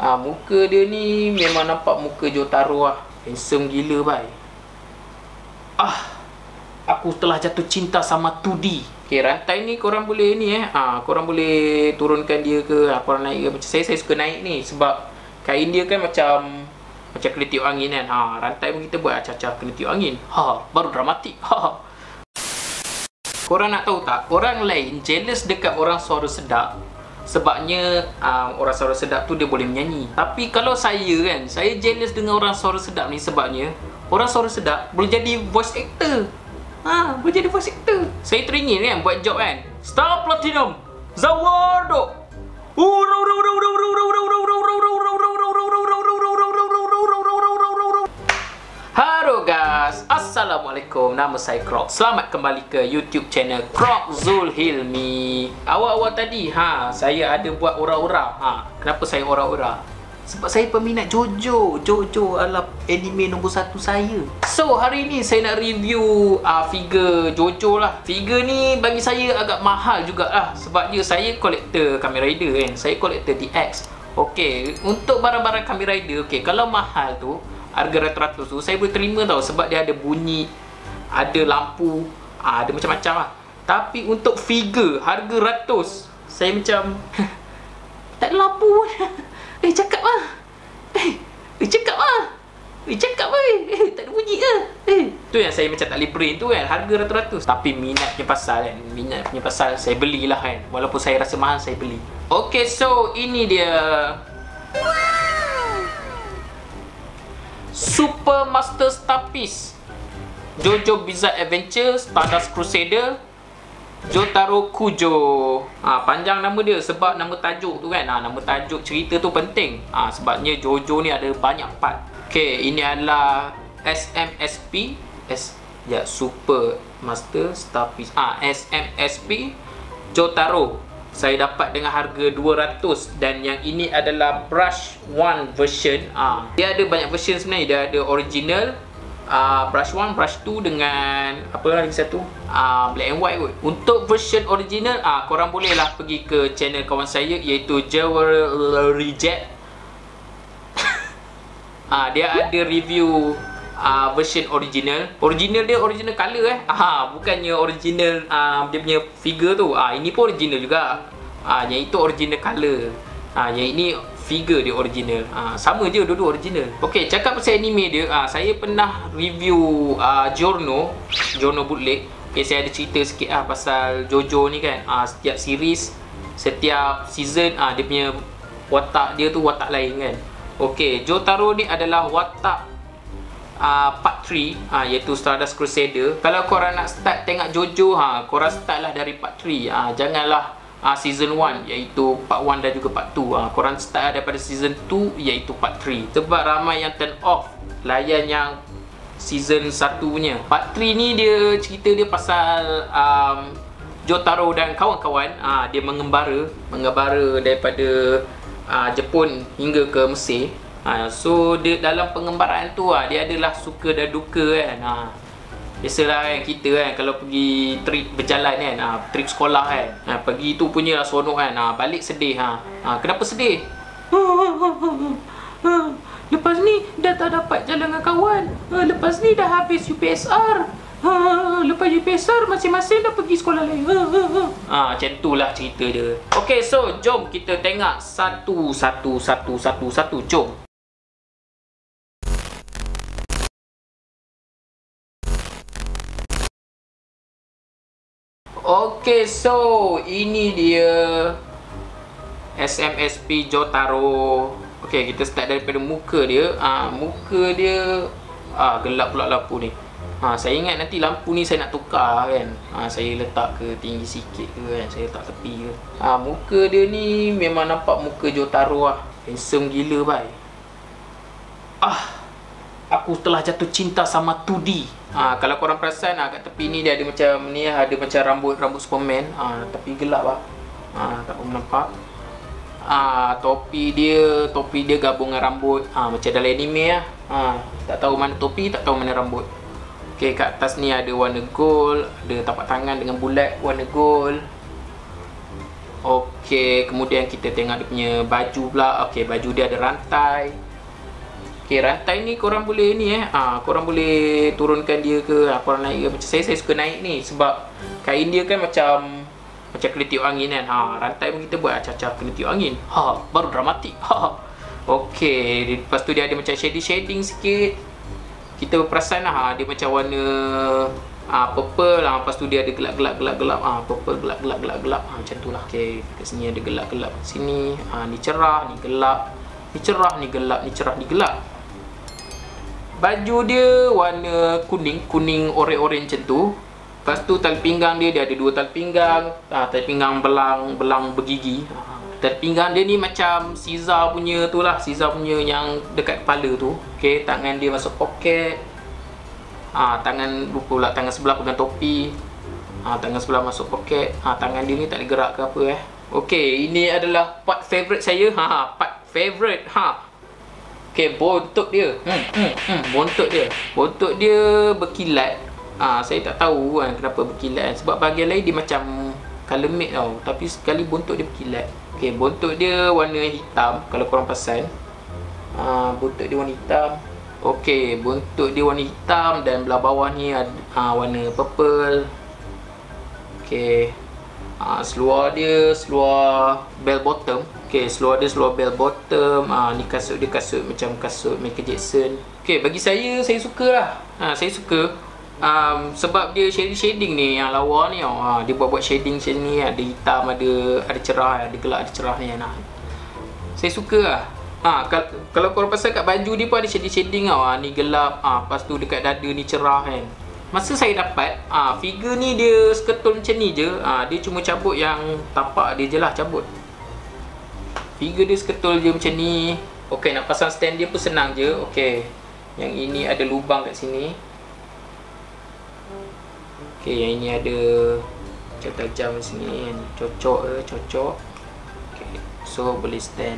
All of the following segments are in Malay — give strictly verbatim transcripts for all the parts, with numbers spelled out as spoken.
Ah, muka dia ni memang nampak muka Jotaro lah. Handsome gila bai. Ah, aku telah jatuh cinta sama two D. Okay, rantai ni korang boleh ni eh. Ah, korang boleh turunkan dia ke, ah, korang naik ke. Macam saya, saya suka naik ni sebab kain dia kan macam macam kena tiup angin kan. Ha, rantai pun kita buat acah-acah kena tiup angin. Ha, baru dramatik. Ha. Korang nak tahu tak? Orang lain jealous dekat orang suara sedap. Sebabnya uh, orang suara sedap tu dia boleh menyanyi. Tapi kalau saya kan, saya jealous dengan orang suara sedap ni sebabnya orang suara sedap boleh jadi voice actor. Ha, boleh jadi voice actor. Saya teringin kan buat job kan. Star Platinum Zawardo. Halo guys, Assalamualaikum. Nama saya Krok. Selamat kembali ke YouTube channel Krok Zulhilmi. Awal-awal tadi, ha, saya ada buat ora-ora. Ha, kenapa saya ora-ora? Sebab saya peminat Jojo. Jojo adalah anime nombor satu saya. So, hari ni saya nak review uh, figure Jojo lah. Figure ni bagi saya agak mahal jugalah. Sebab dia saya kolektor Kamen Rider kan. Saya kolektor D X. Okey, untuk barang-barang Kamen Rider, okey, kalau mahal tu harga ratus-ratus tu saya boleh terima tau. Sebab dia ada bunyi, ada lampu, ada macam-macam lah. Tapi untuk figure harga ratus, saya macam tak ada lampu pun. Eh cakap lah. Eh, eh cakap lah. Eh cakap lah. Eh tak ada bunyi ke. Eh, tu yang saya macam tak boleh brain tu kan. Harga ratus-ratus. Tapi minat punya pasal kan. Minat punya pasal saya belilah kan. Walaupun saya rasa mahal, saya beli. Okay, so ini dia Super Master Star Piece Jojo Bizarre Adventure Stardust Crusader Jotaro Kujo. ha, Panjang nama dia sebab nama tajuk tu kan. ha, Nama tajuk cerita tu penting. ha, Sebabnya Jojo ni ada banyak part. Okay, ini adalah S M S P S, ya, Super Master Star Piece. ha, S M S P Jotaro saya dapat dengan harga dua ratus. Dan yang ini adalah brush one version. Ah, dia ada banyak version sebenarnya. Dia ada original, uh, brush one, brush two dengan apa lagi satu, uh, black and white kot. Untuk version original, ah, korang bolehlah pergi ke channel kawan saya iaitu Jewelry Jet. ah, Dia ada review Uh, version original. Original dia original color eh. Ah, bukannya original uh, dia punya figure tu. Ah, ini pun original juga. Ah, yang itu original color. Ah, yang ini figure dia original. Ah, sama je dua-dua original. Okey, cakap pasal anime dia, ah, saya pernah review uh, Giorno, Giorno bootleg. Okay, saya ada cerita sikit ah pasal Jojo ni kan. Ah, setiap series, setiap season, ah dia punya watak dia tu watak lain kan. Okey, Jotaro ni adalah watak Uh, part three, uh, iaitu Stardust Crusader. Kalau korang nak start tengok Jojo, ha, korang start lah dari part three. uh, Janganlah uh, season one, iaitu part one dan juga part two. uh, Korang start lah daripada season two, iaitu part three. Sebab ramai yang turn off layan yang season satu punya. Part three ni dia cerita dia pasal um, Jotaro dan kawan-kawan. uh, Dia mengembara Mengembara daripada uh, Jepun hingga ke Mesir. Ha, so dia dalam pengembaraan tu ha, dia adalah suka dan duka kan. Ha, biasalah kan kita kan kalau pergi trip berjalan kan, ha, trip sekolah kan. Ha, pergi tu punyalah seronok kan. Ha, balik sedih. Ha. Ha, kenapa sedih? Ha, ha, ha, ha, ha. Lepas ni dah tak dapat jalan dengan kawan. Ha, lepas ni dah habis U P S R. Ha, lepas U P S R masing-masing dah pergi sekolah lain. Ha, ha, ha. Ha, macam itulah cerita dia. Okay, so jom kita tengok satu satu satu satu satu. Jom. Okay, so ini dia S M S P Jotaro. Okay, kita start daripada muka dia. Ah, muka dia ah gelap pula lampu ni. Ha, saya ingat nanti lampu ni saya nak tukar kan. Ha, saya letak ke tinggi sikit ke kan. Saya letak tepi ke. Ha, muka dia ni memang nampak muka Jotaro lah. Handsome gila bai. Ah, aku telah jatuh cinta sama two D. Ha, kalau korang perasan ha, kat tepi ni dia ada macam ni, ada macam rambut-rambut Superman. Ha, tapi gelap lah. Ha, tak pun nampak. Ha, topi dia, topi dia gabung dengan rambut. Ha, macam dalam anime lah. Ha, tak tahu mana topi, tak tahu mana rambut. Okey, kat atas ni ada warna gold, ada tapak tangan dengan bulat warna gold. Okey, kemudian kita tengok dia punya baju pula. Okey, baju dia ada rantai. Okey, rantai ni korang boleh ni eh. Ah, ha, korang boleh turunkan dia ke, ha, korang naik ke. Macam saya saya suka naik ni sebab kain dia kan macam macam kena tiup angin kan. Ha, rantai pun kita buat acah-acah kena tiup angin. Ha, baru dramatik. Ha. Okey, lepas tu dia ada macam shading-shading sikit. Kita perasan lah, ha, dia macam warna ah ha, purple lah. Lepas tu dia ada gelap-gelap gelap-gelap. Ah ha, purple gelap-gelap gelap-gelap. Ha, macam tu lah. Okey, kat sini ada gelap-gelap sini. Ah ha, ni cerah, ni gelap. Ni cerah, ni gelap, ni cerah, ni gelap. Baju dia warna kuning, kuning oranye-oranye macam tu. Lepas tu tali pinggang dia, dia ada dua tali pinggang. Ah ha, tali pinggang belang, belang bergigi. Ha, tali pinggang dia ni macam Caesar punya tu lah, Caesar punya yang dekat kepala tu. Okey, tangan dia masuk poket. Ah ha, tangan lupa pula tangan sebelah pegang topi. Ah ha, tangan sebelah masuk poket. Ah ha, tangan dia ni tak boleh gerak ke apa eh. Okey, ini adalah part favorite saya. Ha, ha part favorite. Ha. Okey, bontot dia. Hmm, hmm, hmm, bontot dia. Bontot dia berkilat. Ah, ha, saya tak tahu kan kenapa berkilat. Sebab bahagian lain dia macam color matte tau. Tapi sekali bontot dia berkilat. Okey, bontot dia warna hitam kalau korang perasan. Ah, ha, bontot dia warna hitam. Okey, bontot dia warna hitam dan belah bawah ni ada ha, warna purple. Okey. Ha, seluar dia seluar bell bottom. Okey, seluar dia seluar bell bottom. Ha, ni kasut dia kasut macam kasut Michael Jackson. Okey, bagi saya saya sukalah. Ha, saya suka. Um, sebab dia shading-shading ni yang lawa ni oh. Ha, dia buat-buat shading macam ni, ada hitam, ada ada cerah, ada gelap, ada cerah ni nah. Saya sukalah. Ha, kalau, kalau korang pasal kat baju dia pun ada shading-shading tau. Ha, ni gelap, ha, lepas tu dekat dada ni cerah kan. Masa saya dapat, ha, figure ni dia seketul macam ni je. Ha, dia cuma cabut yang tapak dia je lah cabut. Figure dia seketul je macam ni. Okey, nak pasang stand dia pun senang je. Okey, yang ini ada lubang kat sini. Okey, yang ini ada macam tajam kat sini. Cocok ke, cocok. Okey, so boleh stand.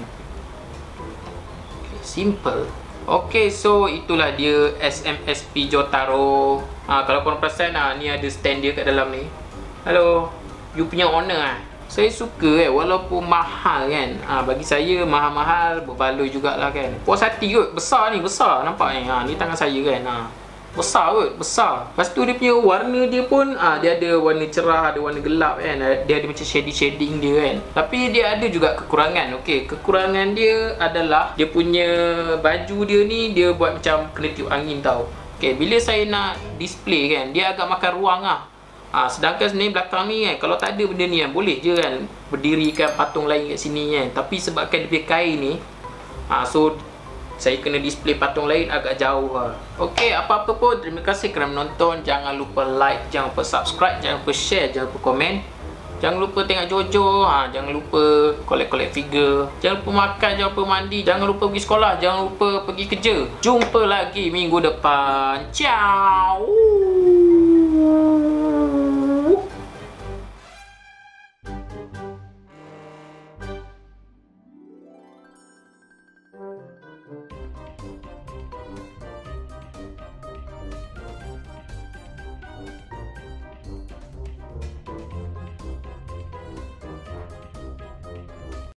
Simple. Okey, so itulah dia S M S P Jotaro. Ha, kalau korang perasan ha, ni ada stand dia kat dalam ni. Hello, you punya owner ah. Saya suka eh, walaupun mahal kan. Ha, bagi saya mahal-mahal berbaloi jugalah kan. Puas hati kot, besar ni, besar nampak ni. Ha, ni tangan saya kan. Ha. Besar kot, besar. Lepas tu dia punya warna dia pun ah ha, dia ada warna cerah, ada warna gelap kan. Dia ada macam shading-shading dia kan. Tapi dia ada juga kekurangan. Okey, kekurangan dia adalah dia punya baju dia ni dia buat macam kena tiup angin tau. Okey, bila saya nak display kan, dia agak makan ruang lah. Ha, sedangkan sebenarnya belakang ni kan, kalau tak ada benda ni kan, boleh je kan berdirikan patung lain kat sini kan. Tapi sebabkan dia punya kain ni, ha, so saya kena display patung lain agak jauh lah. Okey, apa-apa pun terima kasih kerana menonton. Jangan lupa like, jangan lupa subscribe, jangan lupa share, jangan lupa komen. Jangan lupa tengok Jojo, ha, jangan lupa collect-collect figure. Jangan lupa makan, jangan lupa mandi, jangan lupa pergi sekolah, jangan lupa pergi kerja. Jumpa lagi minggu depan. Ciao.